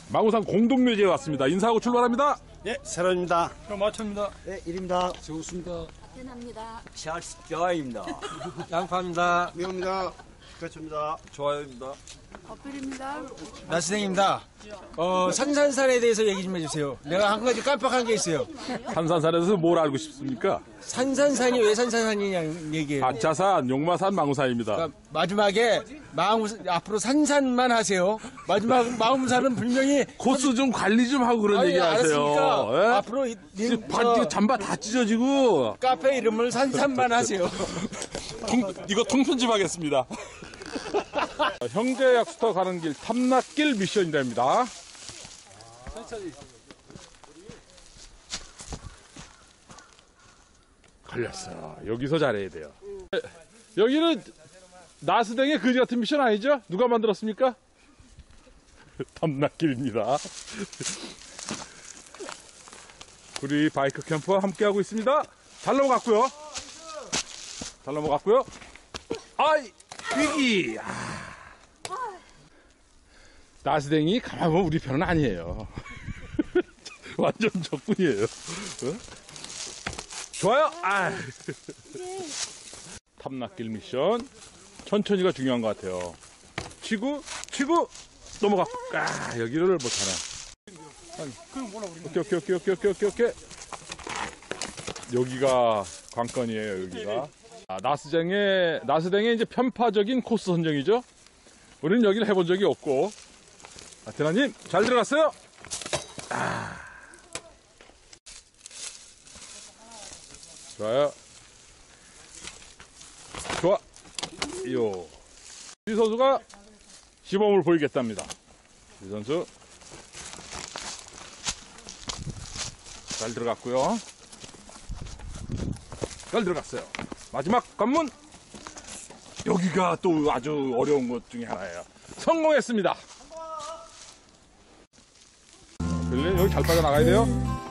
망우산 공동묘지에 왔습니다. 인사하고 출발합니다. 예, 세론입니다. 그럼 마초입니다. 네, 일입니다. 재우수입니다. 대납니다. 찰스 조아입니다. 양파입니다. 미호입니다. 배추입니다. 좋아요입니다. 어필입니다. 나스댕입니다. 산산산에 대해서 얘기 좀 해주세요. 내가 한 가지 깜빡한 게 있어요. 산산산에서 뭘 알고 싶습니까? 산산산이 왜 산산산이냐는 얘기예요. 아차산, 용마산, 망우산입니다. 그러니까 마지막에 앞으로 산산만 하세요. 마지막 마음산은 분명히 코스 좀 관리 좀 하고 그런 얘기 하세요. 알았으니까 예? 앞으로 잠바 다 찢어지고. 카페 이름을 산산만 하세요. 이거 통편집하겠습니다. 형제 약수터 가는 길 탐락길 미션이랍니다. 걸렸어. 여기서 잘해야 돼요. 여기는 나스댕의 거지 같은 미션 아니죠? 누가 만들었습니까? 탐락길입니다. 우리 바이크 캠프와 함께하고 있습니다. 잘 넘어갔고요. 잘 넘어갔고요. 아이, 위기! 나스댕이 가만 보면 우리 편은 아니에요. 완전 적군이에요. 어? 좋아요. 탐락길 미션 천천히가 중요한 것 같아요. 치고 넘어가. 여기를 못하네. 오케이. 여기가 관건이에요. 여기가 나스댕의 이제 편파적인 코스 선정이죠. 우리는 여기를 해본 적이 없고. 아테나님 잘 들어갔어요. 좋아요. 좋아. 이 선수가 시범을 보이겠답니다. 이 선수 잘 들어갔고요. 잘 들어갔어요. 마지막 관문. 여기가 또 아주 어려운 것 중에 하나예요. 성공했습니다. 여기 잘 빠져나가야 돼요.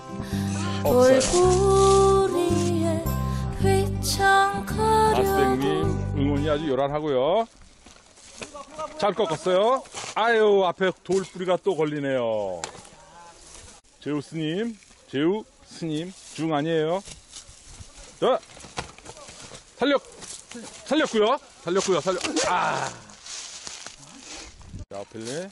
없어요. 나스댕님 응원이 아주 요란하고요. 잘 꺾었어요. 아유, 앞에 돌뿌리가 또 걸리네요. 제우스님 중 아니에요. 자, 살렸고요. 자, 펠레.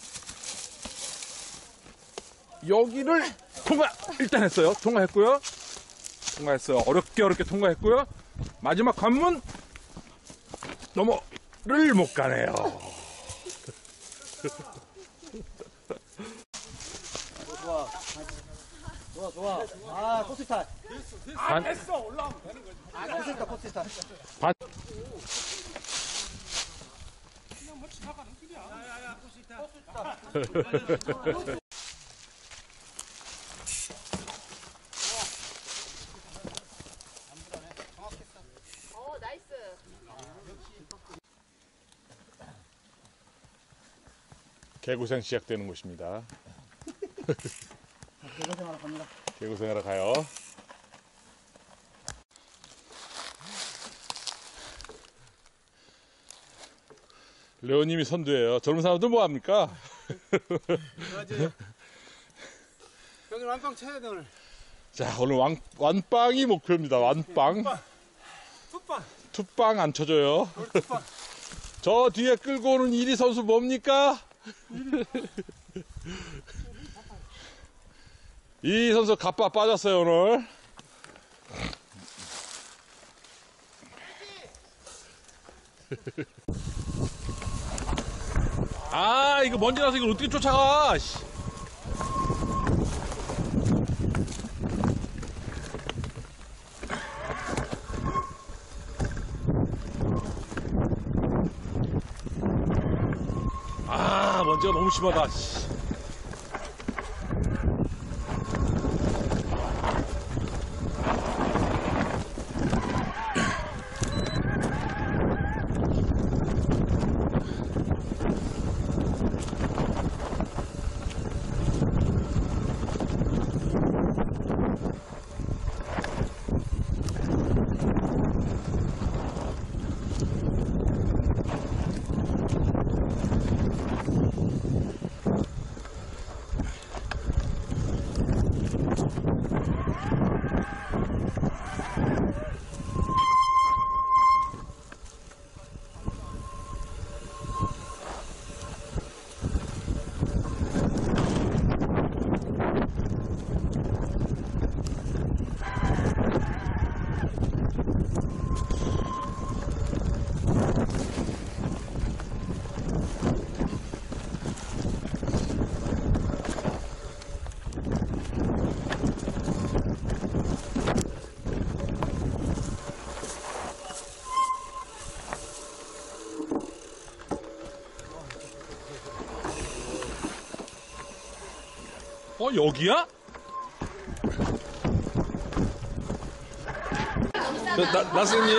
여기를 일단 했어요. 통과했어요. 어렵게 통과했고요. 마지막 관문 넘어를 못 가네요. 좋아. 코스타. 됐어. 올라오면 되는 거지. 코스타. 그냥 뭐 지나가는 길이야. 코스타. 나이스. 개구생 시작되는 곳입니다. 개고생하러 갑니다. 개구생하러 가요. 레오님이 선두예요. 젊은 사람들 뭐 합니까? 오늘 완빵 쳐야 돼 오늘. 자, 오늘 완빵이 목표입니다. 완빵. 투빵 안 쳐줘요. 저 뒤에 끌고 오는 이리 선수 뭡니까? 이 선수 갑바 빠졌어요 오늘. 이거 먼지 나서 이걸 어떻게 쫓아가? 먼지가 너무 심하다. 여기야? 나스님,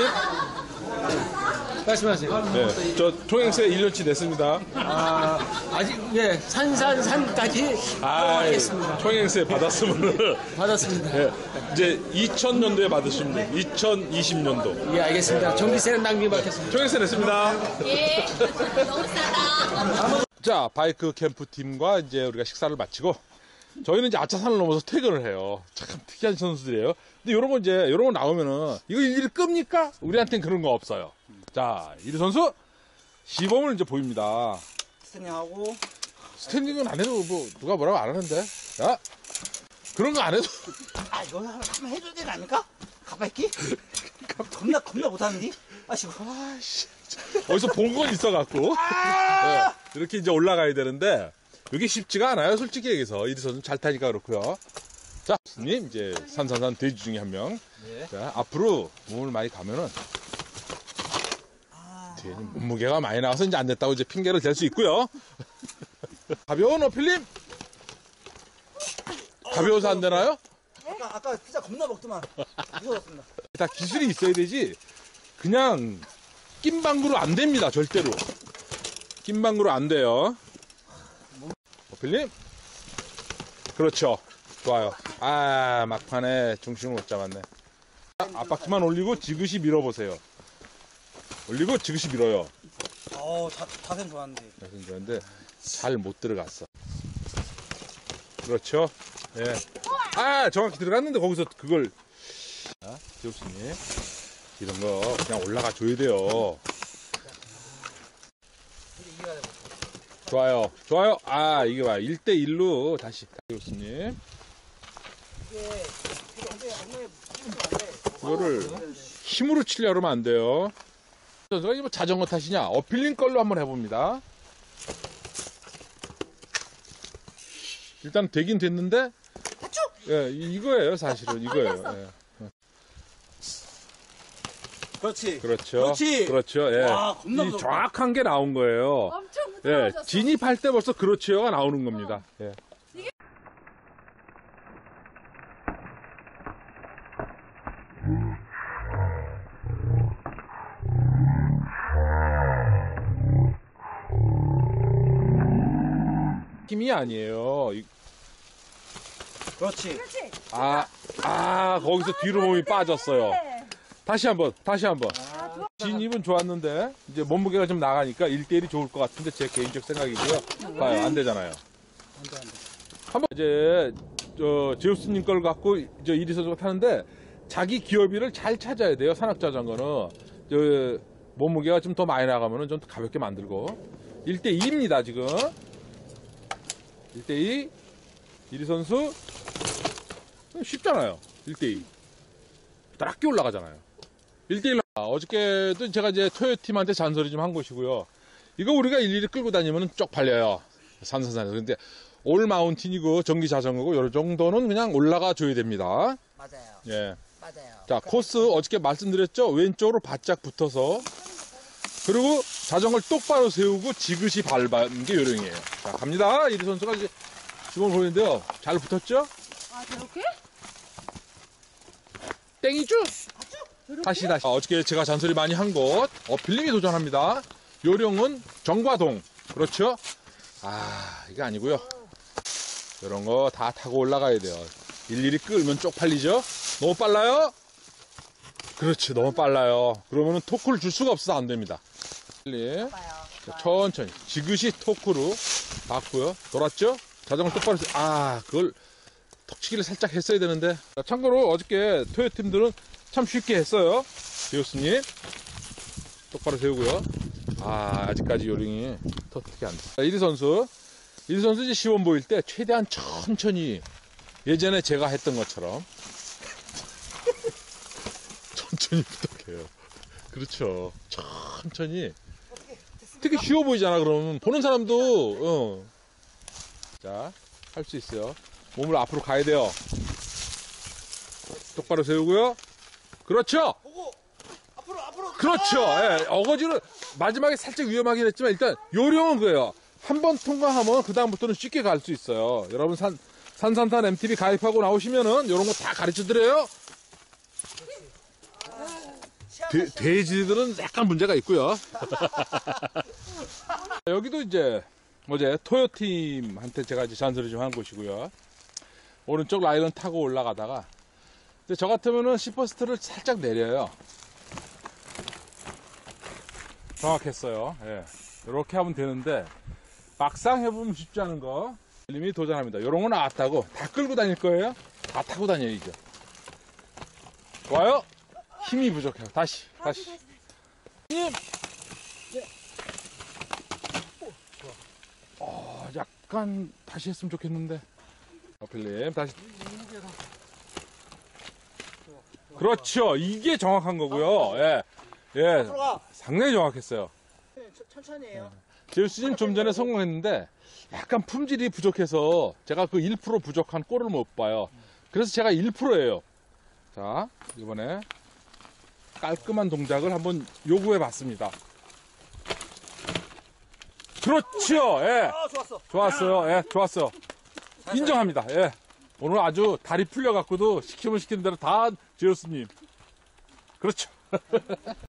말씀하세요. 네, 저 통행세 1년치 냈습니다. 아직, 예, 산까지 하겠습니다. 통행세 받았으면 받았습니다. 예, 이제 2000년도에 받으시면 돼요. 2020년도. 예, 알겠습니다. 전기세는 낭비 받겠습니다. 통행세 냈습니다. 예. 너무 싸다. 자, 바이크 캠프 팀과 이제 우리가 식사를 마치고 저희는 이제 아차산을 넘어서 퇴근을 해요. 참 특이한 선수들이에요. 근데 요런 거 나오면은 이거 일일이 끕니까? 우리한테는 그런 거 없어요. 자, 이리 선수 시범을 이제 보입니다. 스탠딩하고 스탠딩은 안 해도 뭐 누가 뭐라고 안 하는데. 자, 그런 거 안 해도 이거 한번 해줘야 되는 아닙니까? 가발기? 겁나 못하는데? 아시고 어디서 본 건 있어갖고 네, 이렇게 이제 올라가야 되는데 이게 쉽지가 않아요. 솔직히 얘기해서 이리 선수 잘 타니까 그렇고요. 자, 님 이제 산산산 돼지 중에 한 명. 네. 자, 앞으로 몸을 많이 가면은 뒤에 몸무게가 많이 나와서 이제 안 됐다고 이제 핑계를 댈 수 있고요. 가벼운 어필님? 가벼워서 안 되나요? 아까 피자 겁나 먹더만 무서웠습니다. 다 기술이 있어야 되지. 그냥 낀방구로 안 됩니다. 절대로. 낀방구로 안 돼요. 어필님? 그렇죠. 좋아요. 막판에 중심을 못 잡았네. 앞바퀴만 올리고 지그시 밀어보세요. 올리고 지그시 밀어요. 자세는 좋았는데. 그런데 잘 못 들어갔어. 그렇죠. 예. 정확히 들어갔는데 거기서 그걸. 자, 지옥수님. 이런 거 그냥 올라가 줘야 돼요. 좋아요. 좋아요. 이게 봐. 1대1로 다시. 지옥수님. 이거를 힘으로 치려고 하면 안 돼요. 선수가 이거 자전거 타시냐? 어필링 걸로 한번 해봅니다. 일단 되긴 됐는데, 예, 이거예요, 사실은. 이거예요. 예. 그렇지. 그렇죠. 그렇지. 그렇죠. 예. 와, 겁나 이 무섭다. 정확한 게 나온 거예요. 엄청 예. 부드러워졌어. 진입할 때 벌써 그렇죠가 나오는 겁니다. 예. 힘이 아니에요. 그렇지. 거기서 뒤로 몸이 빠졌어요. 다시 한번. 진입은 좋았는데, 이제 몸무게가 좀 나가니까 1대1이 좋을 것 같은데, 제 개인적 생각이고요. 봐요, 안 되잖아요. 한번 이제, 제우스님 걸 갖고, 이리 선수가 타는데, 자기 기어비를 잘 찾아야 돼요, 산악자전거는. 몸무게가 좀 더 많이 나가면은 좀 가볍게 만들고. 1대2입니다, 지금. 1대2. 이리 선수. 쉽잖아요. 1대2. 따랗게 올라가잖아요. 1대1. 어저께도 제가 이제 토요팀한테 잔소리 좀 한 것이고요. 이거 우리가 일일이 끌고 다니면 쪽팔려요. 산산산에서. 근데 올 마운틴이고 전기 자전거고 요 정도는 그냥 올라가 줘야 됩니다. 맞아요. 예. 맞아요. 자, 코스 어저께 말씀드렸죠? 왼쪽으로 바짝 붙어서. 그리고 자전거를 똑바로 세우고 지그시 밟는 게 요령이에요. 자, 갑니다. 이리 선수가 이제 지금 보이는데요. 잘 붙었죠? 저렇게? 땡이죠? 다시. 어저께 제가 잔소리 많이 한 곳, 어필님이 도전합니다. 요령은 정과동. 그렇죠? 이게 아니고요. 이런 거 다 타고 올라가야 돼요. 일일이 끌면 쪽팔리죠? 너무 빨라요? 그렇지, 너무 빨라요. 그러면은 토크를 줄 수가 없어서 안 됩니다. 자, 천천히. 지그시 토크로 봤고요. 돌았죠? 자전거 똑바로, 그걸 턱치기를 살짝 했어야 되는데. 자, 참고로 어저께 토요팀들은 참 쉽게 했어요. 제우스님. 똑바로 세우고요. 아직까지 요령이 어떻게 안 돼. 자, 이리 선수 이제 시범 보일 때 최대한 천천히 예전에 제가 했던 것처럼 천천히 부탁해요. 그렇죠. 천천히. 되게 쉬워 보이잖아, 그러면. 보는 사람도, 자, 할 수 있어요. 몸을 앞으로 가야 돼요. 똑바로 세우고요. 그렇죠. 앞으로. 그렇죠. 예, 어거지로 마지막에 살짝 위험하긴 했지만 일단 요령은 그래요. 한 번 통과하면 그 다음부터는 쉽게 갈 수 있어요. 여러분 산산탄 MTV 가입하고 나오시면은 요런 거 다 가르쳐 드려요. 돼지들은 약간 문제가 있고요. 여기도 이제 어제 토요팀한테 제가 이제 잔소리 좀 한 곳이고요. 오른쪽 라인은 타고 올라가다가 근데 저 같으면은 시퍼스트를 살짝 내려요. 정확했어요. 예. 이렇게 하면 되는데 막상 해보면 쉽지 않은 거 필름이 도전합니다. 요런 건 아따고 다 끌고 다닐 거예요. 다 타고 다녀야죠. 좋아요. 힘이 부족해요. 다시. 님. 약간 다시 했으면 좋겠는데. 필름 다시. 그렇죠. 이게 정확한 거고요. 예. 예. 상당히 정확했어요. 천천히 해요. 제우스님 좀 전에 성공했는데 약간 품질이 부족해서 제가 그 1% 부족한 골을 못 봐요. 그래서 제가 1%예요. 자, 이번에 깔끔한 동작을 한번 요구해 봤습니다. 그렇죠. 예. 좋았어. 좋았어요. 예, 좋았어. 인정합니다. 예. 오늘 아주 다리 풀려 갖고도 시키는 대로 다 제우스님. 그렇죠.